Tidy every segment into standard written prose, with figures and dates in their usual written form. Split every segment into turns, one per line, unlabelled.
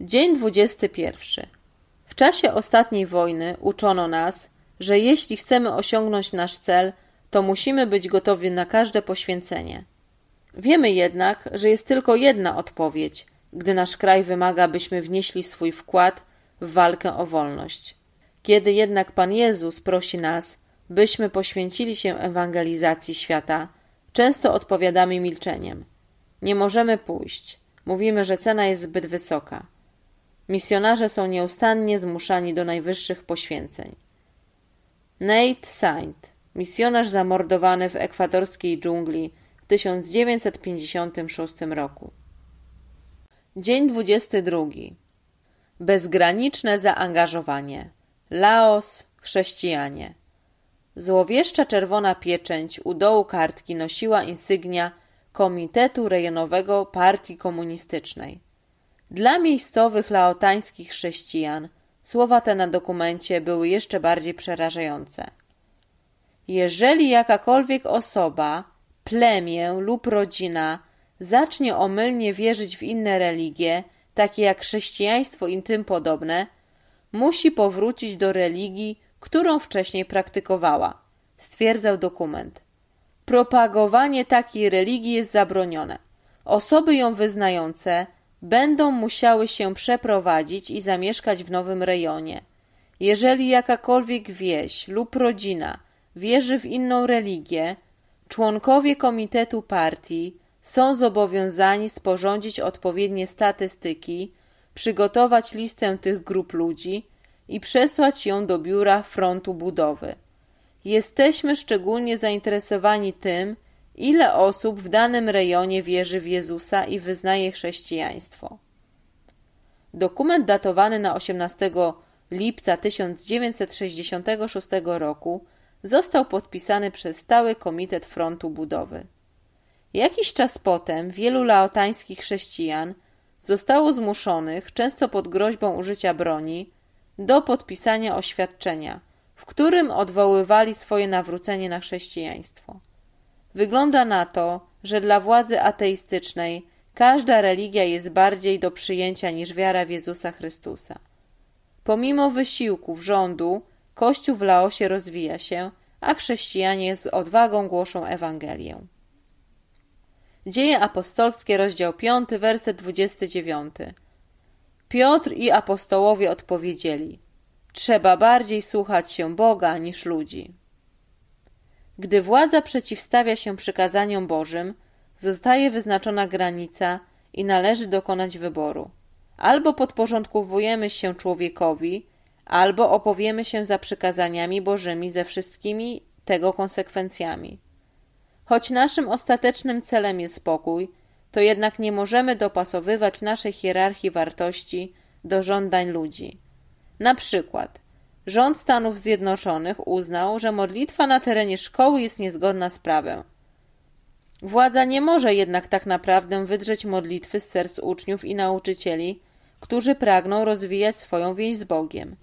Dzień 21. W czasie ostatniej wojny uczono nas, że jeśli chcemy osiągnąć nasz cel, to musimy być gotowi na każde poświęcenie. Wiemy jednak, że jest tylko jedna odpowiedź, gdy nasz kraj wymaga, byśmy wnieśli swój wkład w walkę o wolność. Kiedy jednak Pan Jezus prosi nas, byśmy poświęcili się ewangelizacji świata, często odpowiadamy milczeniem. Nie możemy pójść. Mówimy, że cena jest zbyt wysoka. Misjonarze są nieustannie zmuszani do najwyższych poświęceń. Nate Saint, misjonarz zamordowany w ekwadorskiej dżungli w 1956 roku. Dzień 22. Bezgraniczne zaangażowanie. Laos, chrześcijanie. Złowieszcza czerwona pieczęć u dołu kartki nosiła insygnia Komitetu Rejonowego Partii Komunistycznej. Dla miejscowych laotańskich chrześcijan słowa te na dokumencie były jeszcze bardziej przerażające. Jeżeli jakakolwiek osoba, plemię lub rodzina zacznie omylnie wierzyć w inne religie, takie jak chrześcijaństwo i tym podobne, musi powrócić do religii, którą wcześniej praktykowała, stwierdzał dokument. Propagowanie takiej religii jest zabronione. Osoby ją wyznające będą musiały się przeprowadzić i zamieszkać w nowym rejonie. Jeżeli jakakolwiek wieś lub rodzina wierzy w inną religię, członkowie komitetu partii są zobowiązani sporządzić odpowiednie statystyki, przygotować listę tych grup ludzi i przesłać ją do biura Frontu Budowy. Jesteśmy szczególnie zainteresowani tym, ile osób w danym rejonie wierzy w Jezusa i wyznaje chrześcijaństwo. Dokument datowany na 18 lipca 1966 roku został podpisany przez Stały Komitet Frontu Budowy. Jakiś czas potem wielu laotańskich chrześcijan zostało zmuszonych, często pod groźbą użycia broni, do podpisania oświadczenia, w którym odwoływali swoje nawrócenie na chrześcijaństwo. Wygląda na to, że dla władzy ateistycznej każda religia jest bardziej do przyjęcia niż wiara w Jezusa Chrystusa. Pomimo wysiłków rządu, Kościół w Laosie rozwija się, a chrześcijanie z odwagą głoszą Ewangelię. Dzieje apostolskie, rozdział 5, werset 29. Piotr i apostołowie odpowiedzieli: trzeba bardziej słuchać się Boga niż ludzi. Gdy władza przeciwstawia się przykazaniom Bożym, zostaje wyznaczona granica i należy dokonać wyboru. Albo podporządkowujemy się człowiekowi, albo opowiemy się za przykazaniami Bożymi ze wszystkimi tego konsekwencjami. Choć naszym ostatecznym celem jest pokój, to jednak nie możemy dopasowywać naszej hierarchii wartości do żądań ludzi. Na przykład rząd Stanów Zjednoczonych uznał, że modlitwa na terenie szkoły jest niezgodna z prawem. Władza nie może jednak tak naprawdę wydrzeć modlitwy z serc uczniów i nauczycieli, którzy pragną rozwijać swoją więź z Bogiem.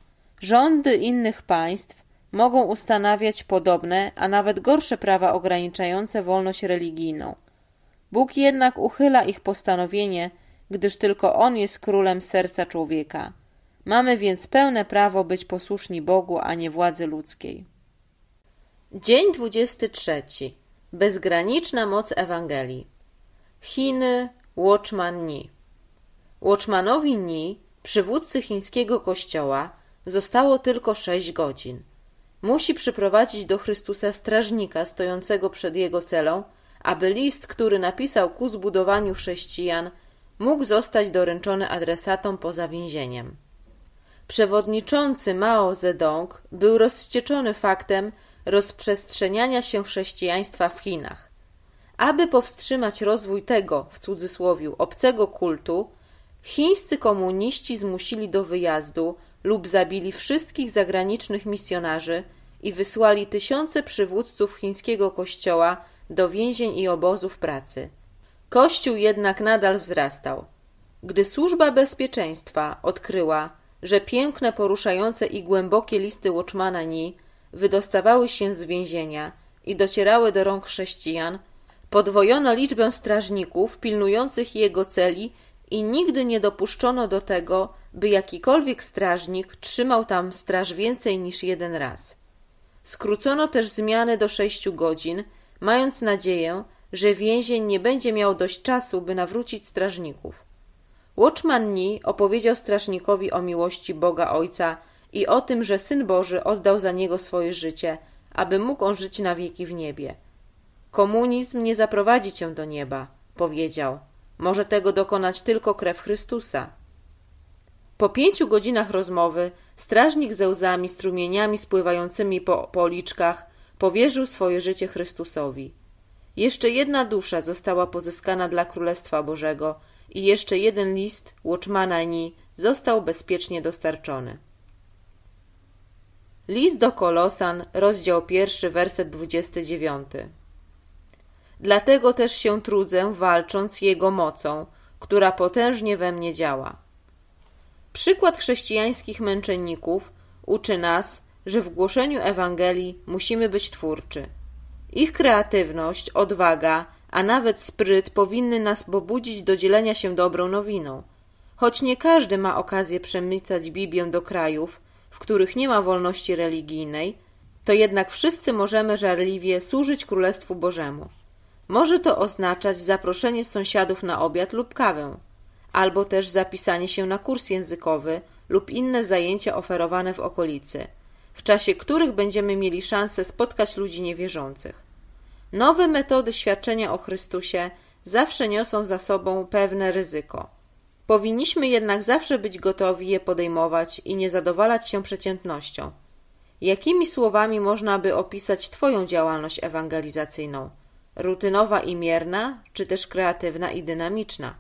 Rządy innych państw mogą ustanawiać podobne, a nawet gorsze prawa ograniczające wolność religijną. Bóg jednak uchyla ich postanowienie, gdyż tylko On jest królem serca człowieka. Mamy więc pełne prawo być posłuszni Bogu, a nie władzy ludzkiej. Dzień 23. Bezgraniczna moc Ewangelii. Chiny, Watchman Nee. Watchmanowi Nee, przywódcy chińskiego kościoła, zostało tylko 6 godzin. Musi przyprowadzić do Chrystusa strażnika stojącego przed jego celą, aby list, który napisał ku zbudowaniu chrześcijan, mógł zostać doręczony adresatom poza więzieniem. Przewodniczący Mao Zedong był rozwścieczony faktem rozprzestrzeniania się chrześcijaństwa w Chinach. Aby powstrzymać rozwój tego, w cudzysłowiu, obcego kultu, chińscy komuniści zmusili do wyjazdu lub zabili wszystkich zagranicznych misjonarzy i wysłali tysiące przywódców chińskiego kościoła do więzień i obozów pracy. Kościół jednak nadal wzrastał. Gdy służba bezpieczeństwa odkryła, że piękne, poruszające i głębokie listy Watchmana Nee wydostawały się z więzienia i docierały do rąk chrześcijan, podwojono liczbę strażników pilnujących jego celi i nigdy nie dopuszczono do tego, by jakikolwiek strażnik trzymał tam straż więcej niż jeden raz. Skrócono też zmiany do 6 godzin, mając nadzieję, że więzień nie będzie miał dość czasu, by nawrócić strażników. Watchman Nee opowiedział strażnikowi o miłości Boga Ojca i o tym, że Syn Boży oddał za niego swoje życie, aby mógł on żyć na wieki w niebie. Komunizm nie zaprowadzi cię do nieba, powiedział. Może tego dokonać tylko krew Chrystusa. Po 5 godzinach rozmowy strażnik ze łzami, strumieniami spływającymi po policzkach powierzył swoje życie Chrystusowi. Jeszcze jedna dusza została pozyskana dla Królestwa Bożego i jeszcze jeden list Watchmana Nee został bezpiecznie dostarczony. List do Kolosan, rozdział 1, werset 29. Dlatego też się trudzę, walcząc Jego mocą, która potężnie we mnie działa. Przykład chrześcijańskich męczenników uczy nas, że w głoszeniu Ewangelii musimy być twórczy. Ich kreatywność, odwaga, a nawet spryt powinny nas pobudzić do dzielenia się dobrą nowiną. Choć nie każdy ma okazję przemycać Biblię do krajów, w których nie ma wolności religijnej, to jednak wszyscy możemy żarliwie służyć Królestwu Bożemu. Może to oznaczać zaproszenie sąsiadów na obiad lub kawę, albo też zapisanie się na kurs językowy lub inne zajęcia oferowane w okolicy, w czasie których będziemy mieli szansę spotkać ludzi niewierzących. Nowe metody świadczenia o Chrystusie zawsze niosą za sobą pewne ryzyko. Powinniśmy jednak zawsze być gotowi je podejmować i nie zadowalać się przeciętnością. Jakimi słowami można by opisać Twoją działalność ewangelizacyjną? Rutynowa i mierna, czy też kreatywna i dynamiczna?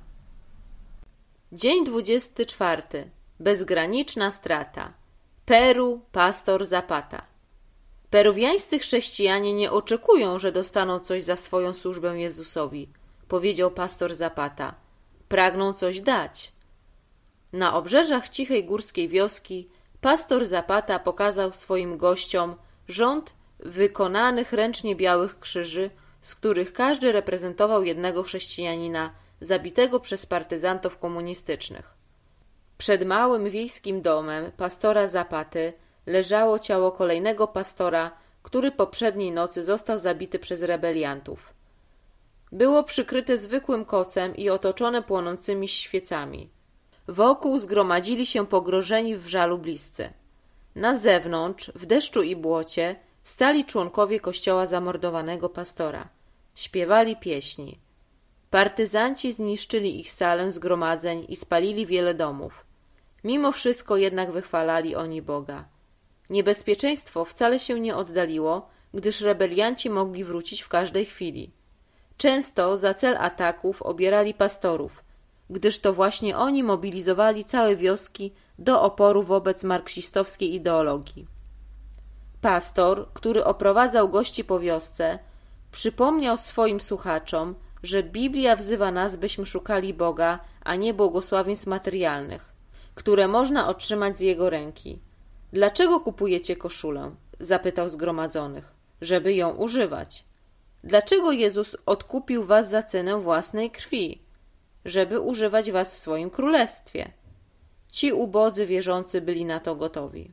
Dzień 24. Bezgraniczna strata. Peru, pastor Zapata. Peruwiańscy chrześcijanie nie oczekują, że dostaną coś za swoją służbę Jezusowi, powiedział pastor Zapata. Pragną coś dać. Na obrzeżach cichej górskiej wioski pastor Zapata pokazał swoim gościom rząd wykonanych ręcznie białych krzyży, z których każdy reprezentował jednego chrześcijanina zabitego przez partyzantów komunistycznych. Przed małym wiejskim domem pastora Zapaty leżało ciało kolejnego pastora, który poprzedniej nocy został zabity przez rebeliantów. Było przykryte zwykłym kocem i otoczone płonącymi świecami. Wokół zgromadzili się pogrążeni w żalu bliscy. Na zewnątrz, w deszczu i błocie, stali członkowie kościoła zamordowanego pastora. Śpiewali pieśni. Partyzanci zniszczyli ich salę zgromadzeń i spalili wiele domów. Mimo wszystko jednak wychwalali oni Boga. Niebezpieczeństwo wcale się nie oddaliło, gdyż rebelianci mogli wrócić w każdej chwili. Często za cel ataków obierali pastorów, gdyż to właśnie oni mobilizowali całe wioski do oporu wobec marksistowskiej ideologii. Pastor, który oprowadzał gości po wiosce, przypomniał swoim słuchaczom, że Biblia wzywa nas, byśmy szukali Boga, a nie błogosławieństw materialnych, które można otrzymać z Jego ręki. Dlaczego kupujecie koszulę? Zapytał zgromadzonych. Żeby ją używać. Dlaczego Jezus odkupił was za cenę własnej krwi? Żeby używać was w swoim królestwie. Ci ubodzy wierzący byli na to gotowi.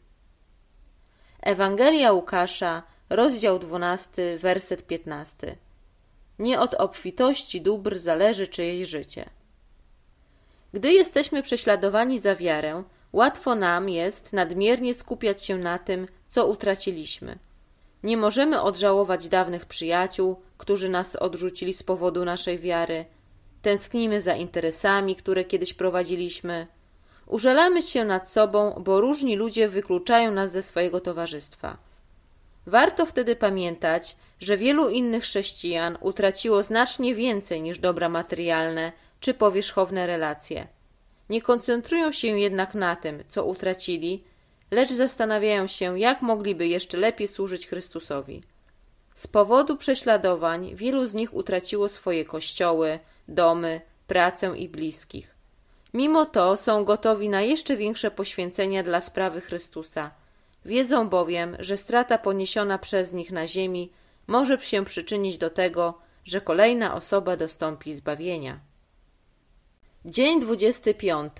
Ewangelia Łukasza, rozdział 12, werset 15. Nie od obfitości dóbr zależy czyjeś życie. Gdy jesteśmy prześladowani za wiarę, łatwo nam jest nadmiernie skupiać się na tym, co utraciliśmy. Nie możemy odżałować dawnych przyjaciół, którzy nas odrzucili z powodu naszej wiary. Tęsknimy za interesami, które kiedyś prowadziliśmy. Użalamy się nad sobą, bo różni ludzie wykluczają nas ze swojego towarzystwa. Warto wtedy pamiętać, że wielu innych chrześcijan utraciło znacznie więcej niż dobra materialne czy powierzchowne relacje. Nie koncentrują się jednak na tym, co utracili, lecz zastanawiają się, jak mogliby jeszcze lepiej służyć Chrystusowi. Z powodu prześladowań wielu z nich utraciło swoje kościoły, domy, pracę i bliskich. Mimo to są gotowi na jeszcze większe poświęcenia dla sprawy Chrystusa. Wiedzą bowiem, że strata poniesiona przez nich na ziemi może się przyczynić do tego, że kolejna osoba dostąpi zbawienia. Dzień 25.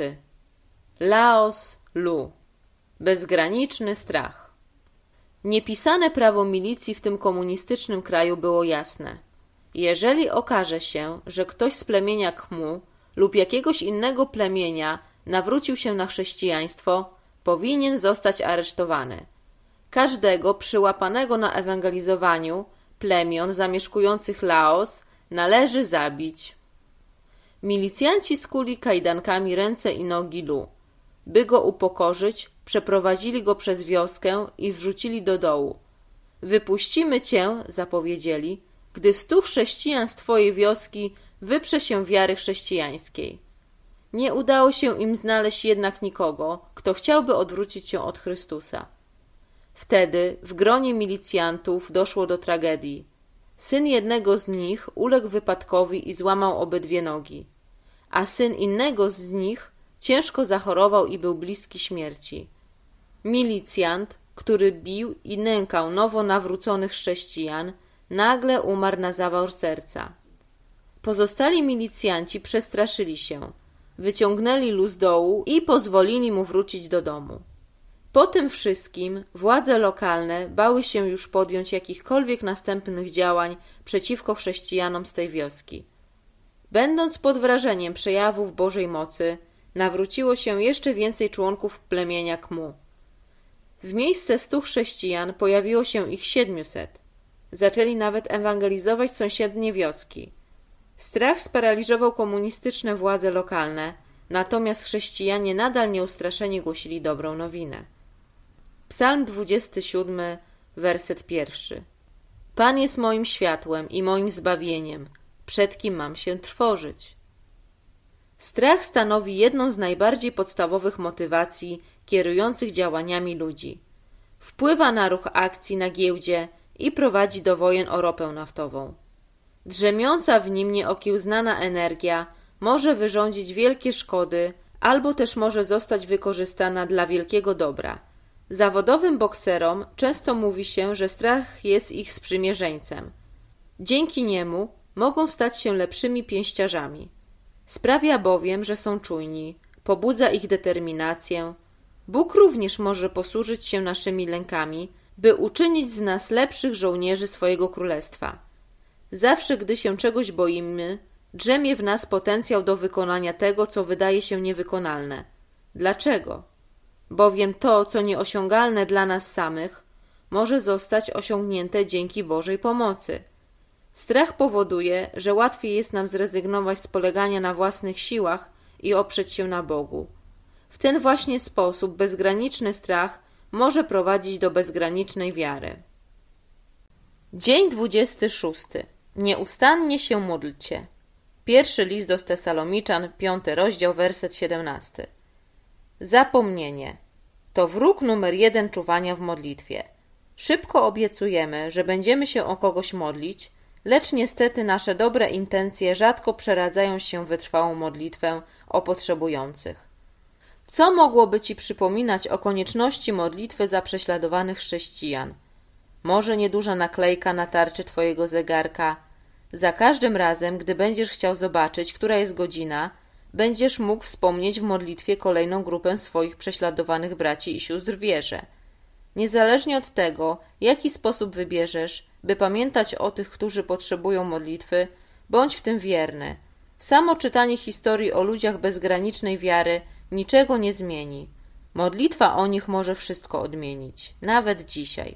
Laos, Lu. Bezgraniczny strach. Niepisane prawo milicji w tym komunistycznym kraju było jasne. Jeżeli okaże się, że ktoś z plemienia Khmu lub jakiegoś innego plemienia nawrócił się na chrześcijaństwo, powinien zostać aresztowany. Każdego przyłapanego na ewangelizowaniu plemion zamieszkujących Laos należy zabić. Milicjanci skuli kajdankami ręce i nogi Lu. By go upokorzyć, przeprowadzili go przez wioskę i wrzucili do dołu. Wypuścimy cię, zapowiedzieli, gdy 100 chrześcijan z twojej wioski wyprze się wiary chrześcijańskiej. Nie udało się im znaleźć jednak nikogo, kto chciałby odwrócić się od Chrystusa. Wtedy w gronie milicjantów doszło do tragedii. Syn jednego z nich uległ wypadkowi i złamał obydwie nogi, a syn innego z nich ciężko zachorował i był bliski śmierci. Milicjant, który bił i nękał nowo nawróconych chrześcijan, nagle umarł na zawał serca. Pozostali milicjanci przestraszyli się, wyciągnęli Lu z dołu i pozwolili mu wrócić do domu. Po tym wszystkim władze lokalne bały się już podjąć jakichkolwiek następnych działań przeciwko chrześcijanom z tej wioski. Będąc pod wrażeniem przejawów Bożej mocy, nawróciło się jeszcze więcej członków plemienia Khmu. W miejsce 100 chrześcijan pojawiło się ich 700. Zaczęli nawet ewangelizować sąsiednie wioski. Strach sparaliżował komunistyczne władze lokalne, natomiast chrześcijanie nadal nieustraszenie głosili dobrą nowinę. Psalm 27, werset 1. Pan jest moim światłem i moim zbawieniem. Przed kim mam się trwożyć? Strach stanowi jedną z najbardziej podstawowych motywacji kierujących działaniami ludzi. Wpływa na ruch akcji na giełdzie i prowadzi do wojen o ropę naftową. Drzemiąca w nim nieokiełznana energia może wyrządzić wielkie szkody, albo też może zostać wykorzystana dla wielkiego dobra. Zawodowym bokserom często mówi się, że strach jest ich sprzymierzeńcem. Dzięki niemu mogą stać się lepszymi pięściarzami. Sprawia bowiem, że są czujni, pobudza ich determinację. Bóg również może posłużyć się naszymi lękami, by uczynić z nas lepszych żołnierzy swojego królestwa. Zawsze, gdy się czegoś boimy, drzemie w nas potencjał do wykonania tego, co wydaje się niewykonalne. Dlaczego? Bowiem to, co nieosiągalne dla nas samych, może zostać osiągnięte dzięki Bożej pomocy. Strach powoduje, że łatwiej jest nam zrezygnować z polegania na własnych siłach i oprzeć się na Bogu. W ten właśnie sposób bezgraniczny strach może prowadzić do bezgranicznej wiary. Dzień 26. Nieustannie się módlcie. Pierwszy list do Tesaloniczan, 5 rozdział, werset 17. Zapomnienie. To wróg numer 1 czuwania w modlitwie. Szybko obiecujemy, że będziemy się o kogoś modlić, lecz niestety nasze dobre intencje rzadko przeradzają się w wytrwałą modlitwę o potrzebujących. Co mogłoby ci przypominać o konieczności modlitwy za prześladowanych chrześcijan? Może nieduża naklejka na tarczy twojego zegarka. Za każdym razem, gdy będziesz chciał zobaczyć, która jest godzina, będziesz mógł wspomnieć w modlitwie kolejną grupę swoich prześladowanych braci i sióstr w wierze. Niezależnie od tego, jaki sposób wybierzesz, by pamiętać o tych, którzy potrzebują modlitwy, bądź w tym wierny. Samo czytanie historii o ludziach bezgranicznej wiary niczego nie zmieni. Modlitwa o nich może wszystko odmienić, nawet dzisiaj.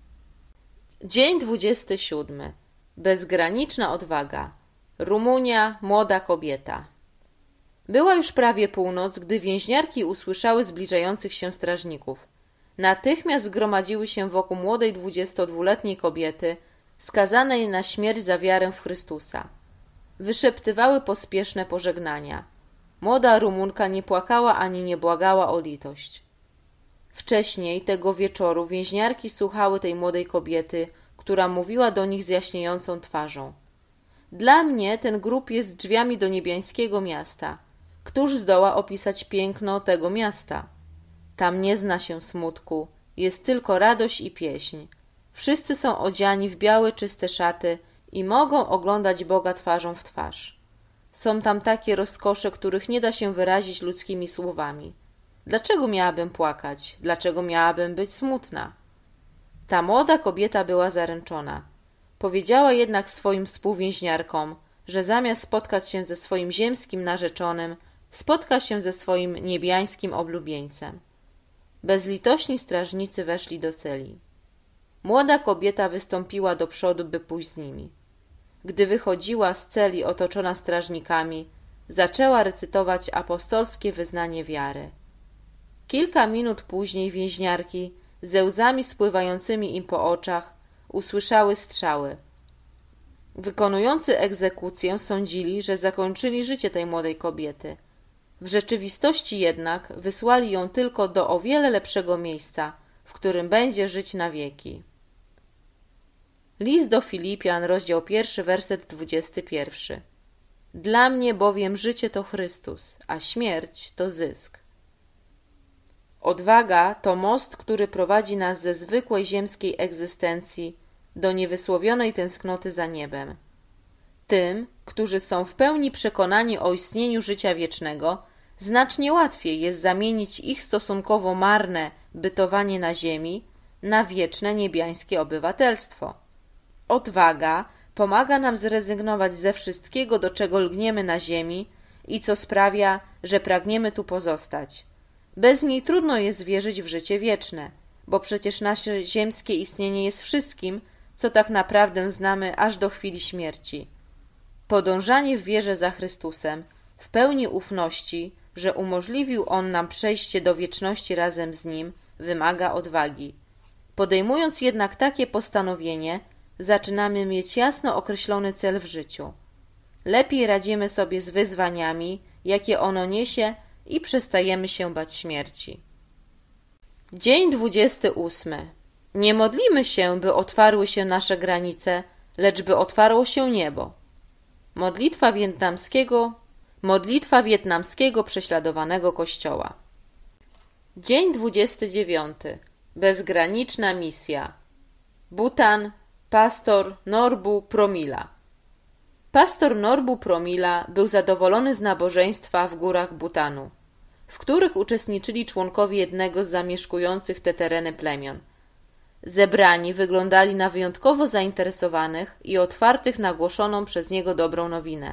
Dzień 27. Bezgraniczna odwaga. Rumunia, młoda kobieta. Była już prawie północ, gdy więźniarki usłyszały zbliżających się strażników. Natychmiast zgromadziły się wokół młodej 22-letniej kobiety, skazanej na śmierć za wiarę w Chrystusa. Wyszeptywały pospieszne pożegnania. Młoda Rumunka nie płakała ani nie błagała o litość. Wcześniej tego wieczoru więźniarki słuchały tej młodej kobiety, która mówiła do nich z jaśniejącą twarzą. Dla mnie ten grób jest drzwiami do niebiańskiego miasta. Któż zdoła opisać piękno tego miasta? Tam nie zna się smutku, jest tylko radość i pieśń. Wszyscy są odziani w białe, czyste szaty i mogą oglądać Boga twarzą w twarz. Są tam takie rozkosze, których nie da się wyrazić ludzkimi słowami. Dlaczego miałabym płakać? Dlaczego miałabym być smutna? Ta młoda kobieta była zaręczona. Powiedziała jednak swoim współwięźniarkom, że zamiast spotkać się ze swoim ziemskim narzeczonym, spotka się ze swoim niebiańskim oblubieńcem. Bezlitośni strażnicy weszli do celi. Młoda kobieta wystąpiła do przodu, by pójść z nimi. Gdy wychodziła z celi otoczona strażnikami, zaczęła recytować apostolskie wyznanie wiary. Kilka minut później więźniarki, ze łzami spływającymi im po oczach, usłyszały strzały. Wykonujący egzekucję sądzili, że zakończyli życie tej młodej kobiety. W rzeczywistości jednak wysłali ją tylko do o wiele lepszego miejsca, w którym będzie żyć na wieki. List do Filipian, rozdział 1, werset 21. Dla mnie bowiem życie to Chrystus, a śmierć to zysk. Odwaga to most, który prowadzi nas ze zwykłej ziemskiej egzystencji do niewysłowionej tęsknoty za niebem. Tym, którzy są w pełni przekonani o istnieniu życia wiecznego, znacznie łatwiej jest zamienić ich stosunkowo marne bytowanie na ziemi na wieczne niebiańskie obywatelstwo. Odwaga pomaga nam zrezygnować ze wszystkiego, do czego lgniemy na ziemi i co sprawia, że pragniemy tu pozostać. Bez niej trudno jest wierzyć w życie wieczne, bo przecież nasze ziemskie istnienie jest wszystkim, co tak naprawdę znamy aż do chwili śmierci. Podążanie w wierze za Chrystusem, w pełni ufności, że umożliwił On nam przejście do wieczności razem z Nim, wymaga odwagi. Podejmując jednak takie postanowienie, zaczynamy mieć jasno określony cel w życiu. Lepiej radzimy sobie z wyzwaniami, jakie ono niesie, i przestajemy się bać śmierci. Dzień 28. Nie modlimy się, by otwarły się nasze granice, lecz by otwarło się niebo. Modlitwa wietnamskiego prześladowanego kościoła. Dzień 29. Bezgraniczna misja. Bhutan. Pastor Norbu Promila. Pastor Norbu Promila był zadowolony z nabożeństwa w górach Bhutanu, w których uczestniczyli członkowie jednego z zamieszkujących te tereny plemion. Zebrani wyglądali na wyjątkowo zainteresowanych i otwartych na głoszoną przez niego dobrą nowinę.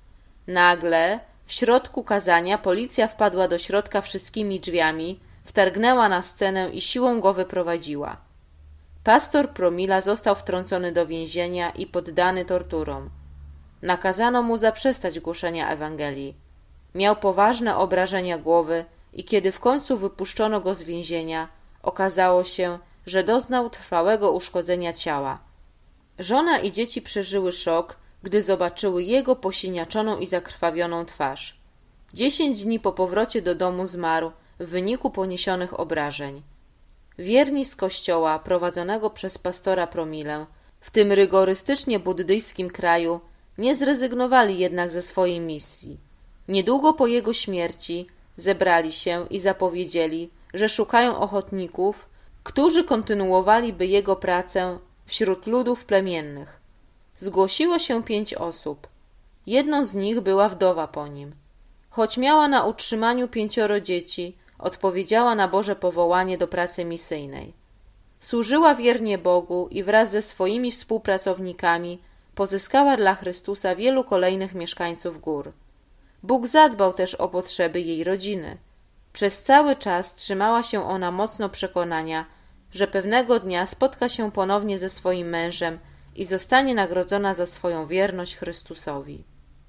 Nagle, w środku kazania, policja wpadła do środka wszystkimi drzwiami, wtargnęła na scenę i siłą go wyprowadziła. Pastor Promila został wtrącony do więzienia i poddany torturom. Nakazano mu zaprzestać głoszenia Ewangelii. Miał poważne obrażenia głowy i kiedy w końcu wypuszczono go z więzienia, okazało się, że doznał trwałego uszkodzenia ciała. Żona i dzieci przeżyły szok, gdy zobaczyły jego posiniaczoną i zakrwawioną twarz. 10 dni po powrocie do domu zmarł w wyniku poniesionych obrażeń. Wierni z kościoła prowadzonego przez pastora Promilę w tym rygorystycznie buddyjskim kraju nie zrezygnowali jednak ze swojej misji. Niedługo po jego śmierci zebrali się i zapowiedzieli, że szukają ochotników, którzy kontynuowaliby jego pracę wśród ludów plemiennych. Zgłosiło się 5 osób. Jedną z nich była wdowa po nim. Choć miała na utrzymaniu 5 dzieci, odpowiedziała na Boże powołanie do pracy misyjnej. Służyła wiernie Bogu i wraz ze swoimi współpracownikami pozyskała dla Chrystusa wielu kolejnych mieszkańców gór. Bóg zadbał też o potrzeby jej rodziny. Przez cały czas trzymała się ona mocno przekonania, że pewnego dnia spotka się ponownie ze swoim mężem i zostanie nagrodzona za swoją wierność Chrystusowi.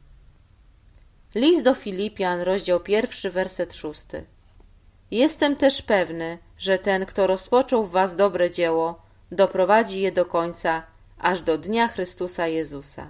List do Filipian, rozdział 1, werset 6. Jestem też pewny, że ten, kto rozpoczął w was dobre dzieło, doprowadzi je do końca, aż do dnia Chrystusa Jezusa.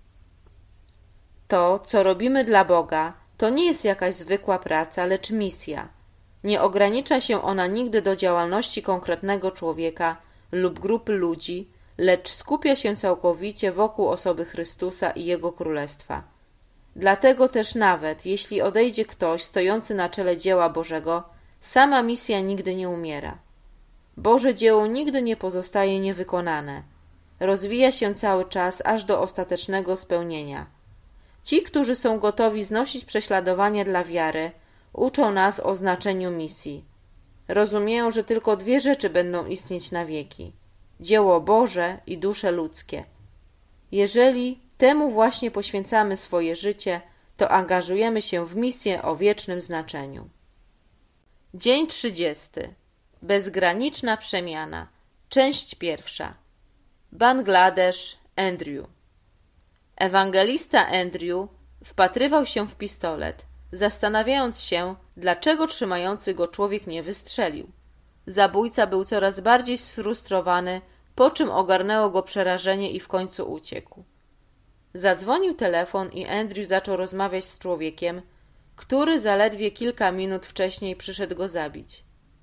To, co robimy dla Boga, to nie jest jakaś zwykła praca, lecz misja. Nie ogranicza się ona nigdy do działalności konkretnego człowieka lub grupy ludzi, lecz skupia się całkowicie wokół osoby Chrystusa i Jego Królestwa. Dlatego też nawet, jeśli odejdzie ktoś stojący na czele dzieła Bożego, sama misja nigdy nie umiera. Boże dzieło nigdy nie pozostaje niewykonane. Rozwija się cały czas aż do ostatecznego spełnienia. Ci, którzy są gotowi znosić prześladowanie dla wiary, uczą nas o znaczeniu misji. Rozumieją, że tylko dwie rzeczy będą istnieć na wieki: dzieło Boże i dusze ludzkie. Jeżeli temu właśnie poświęcamy swoje życie, to angażujemy się w misję o wiecznym znaczeniu. Dzień 30. Bezgraniczna przemiana. Część 1. Bangladesz, Andrew. Ewangelista Andrew wpatrywał się w pistolet, zastanawiając się, dlaczego trzymający go człowiek nie wystrzelił. Zabójca był coraz bardziej sfrustrowany, po czym ogarnęło go przerażenie i w końcu uciekł. Zadzwonił telefon i Andrew zaczął rozmawiać z człowiekiem, który zaledwie kilka minut wcześniej przyszedł go zabić.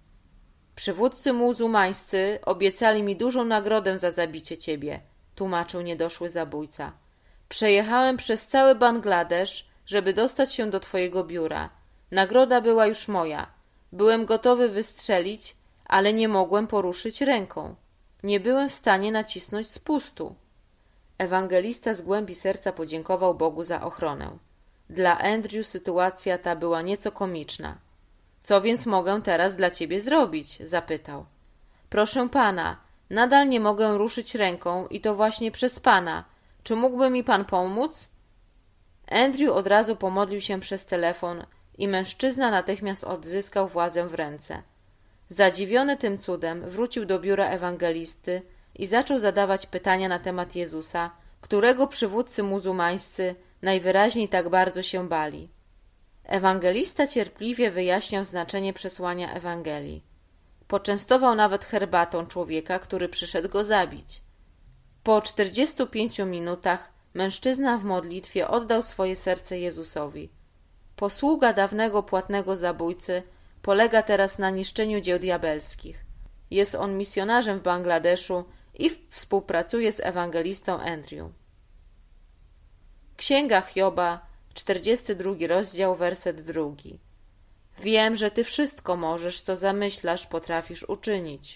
Przywódcy muzułmańscy obiecali mi dużą nagrodę za zabicie ciebie, tłumaczył niedoszły zabójca. Przejechałem przez cały Bangladesz, żeby dostać się do twojego biura. Nagroda była już moja. Byłem gotowy wystrzelić, ale nie mogłem poruszyć ręką. Nie byłem w stanie nacisnąć spustu. Ewangelista z głębi serca podziękował Bogu za ochronę. Dla Andrew sytuacja ta była nieco komiczna. Co więc mogę teraz dla ciebie zrobić? Zapytał. Proszę pana, nadal nie mogę ruszyć ręką i to właśnie przez pana. Czy mógłby mi pan pomóc? Andrew od razu pomodlił się przez telefon i mężczyzna natychmiast odzyskał władzę w ręce. Zadziwiony tym cudem wrócił do biura ewangelisty i zaczął zadawać pytania na temat Jezusa, którego przywódcy muzułmańscy najwyraźniej tak bardzo się bali. Ewangelista cierpliwie wyjaśniał znaczenie przesłania Ewangelii. Poczęstował nawet herbatą człowieka, który przyszedł go zabić. Po 45 minutach mężczyzna w modlitwie oddał swoje serce Jezusowi. Posługa dawnego płatnego zabójcy polega teraz na niszczeniu dzieł diabelskich. Jest on misjonarzem w Bangladeszu i współpracuje z ewangelistą Andrew. Księga Hioba, 42 rozdział, werset 2. Wiem, że ty wszystko możesz, co zamyślasz, potrafisz uczynić.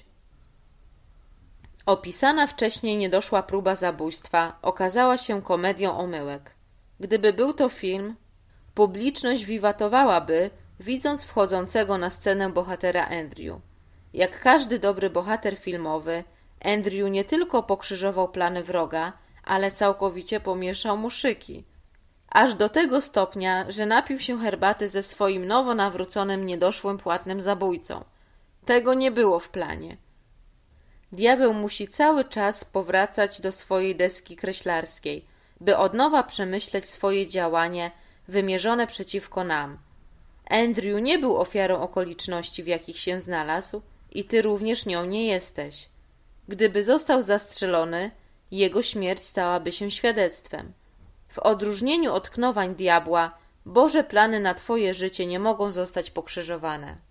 Opisana wcześniej niedoszła próba zabójstwa okazała się komedią omyłek. Gdyby był to film, publiczność wiwatowałaby, widząc wchodzącego na scenę bohatera Andrew. Jak każdy dobry bohater filmowy, Andrew nie tylko pokrzyżował plany wroga, ale całkowicie pomieszał mu szyki. Aż do tego stopnia, że napił się herbaty ze swoim nowo nawróconym niedoszłym płatnym zabójcą. Tego nie było w planie. Diabeł musi cały czas powracać do swojej deski kreślarskiej, by od nowa przemyśleć swoje działanie wymierzone przeciwko nam. Andrew nie był ofiarą okoliczności, w jakich się znalazł, i ty również nią nie jesteś. Gdyby został zastrzelony, jego śmierć stałaby się świadectwem. W odróżnieniu od knowań diabła, Boże plany na twoje życie nie mogą zostać pokrzyżowane.